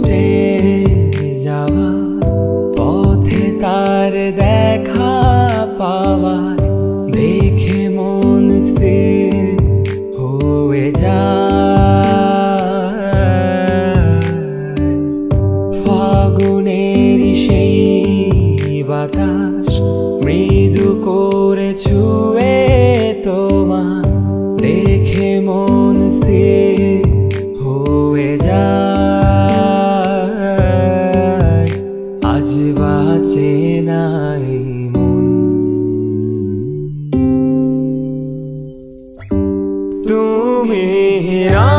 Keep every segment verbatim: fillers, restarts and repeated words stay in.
ছুটে যাওয়া পথে তার দেখা পাওয়া দেখে মন স্থির হয়ে যায়। ফাগুনের সেই বাতাস মৃদু করে ছুঁয়ে তোমার দেখে মন স্থির হয়ে যায়। আজ বাঁচে নাই মন, তুমি না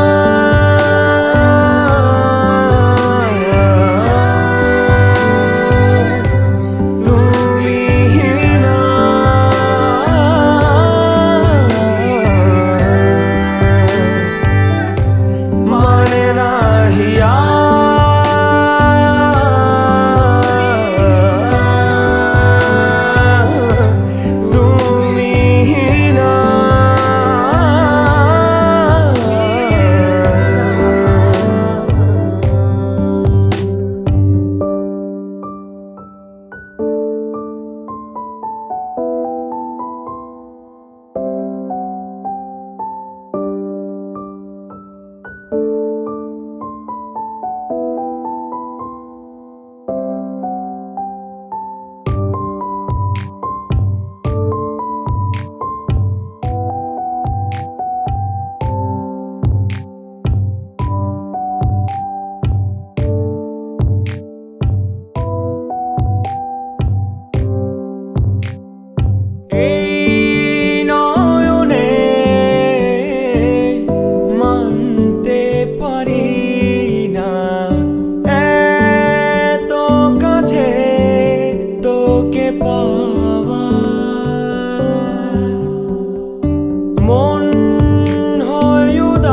মন হয়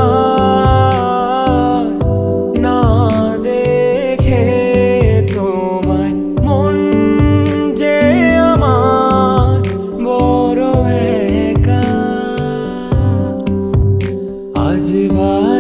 উদাস না দেখে তোমায়, মন যে আমার বড় একা। আজ